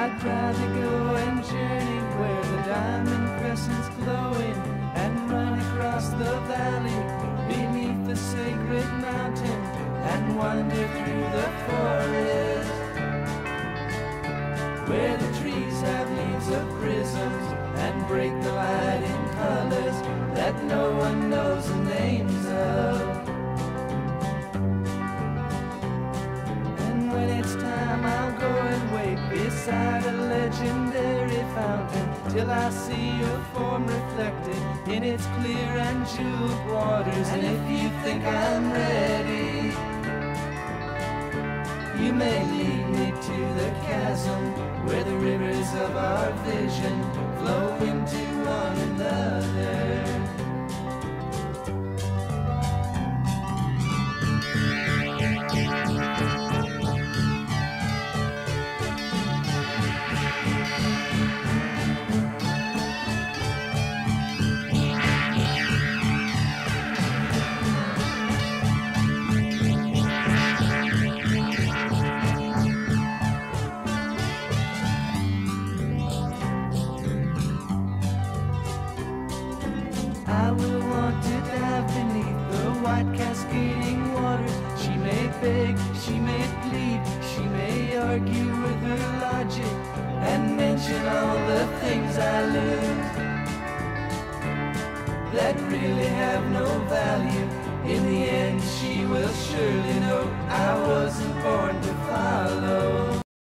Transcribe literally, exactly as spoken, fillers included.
I'd rather go and journey where the diamond crescent's glowing, and run across the valley beneath the sacred mountain, and wander through the forest where the trees have leaves of prisms and break the light in colors that no one knows the names of. And when it's time, I'll go and wait beside a legendary fountain till I see your form reflected in its clear and jeweled waters. And if you think I'm ready, you may lead me to the chasm where the rivers of our vision flow into one another. I will want to dive beneath the white cascading waters. She may beg, she may plead, she may argue with her logic and mention all the things I lose that really have no value. In the end, she will surely know I wasn't born to follow.